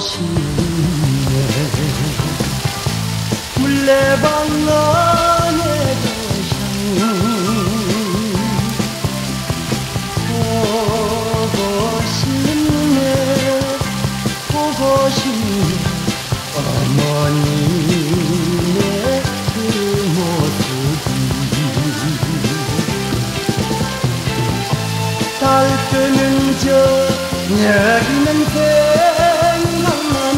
싶네. 물레방 안에 고향 보고 싶네. 보고 싶네. 어머니의 그 모습이 달 뜨는 저녁이면 생각나네.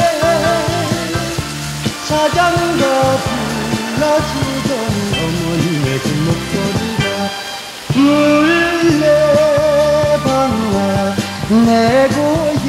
사장가 불러주던 어머니의 그 목소리가 물레방아 내 고향.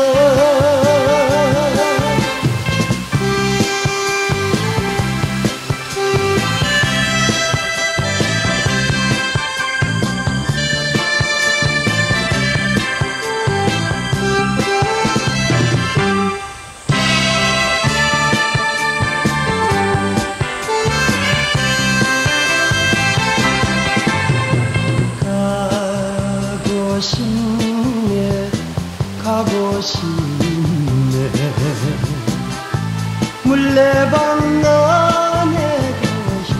싶네. 가고 싶네. 물레방 안에 고향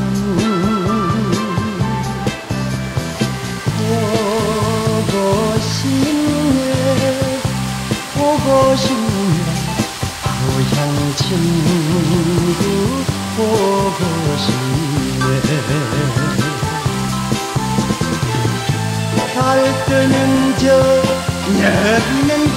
보고 싶네. 보고 싶네. 고향 친구 보고 싶네. 달 뜨는 저녁이면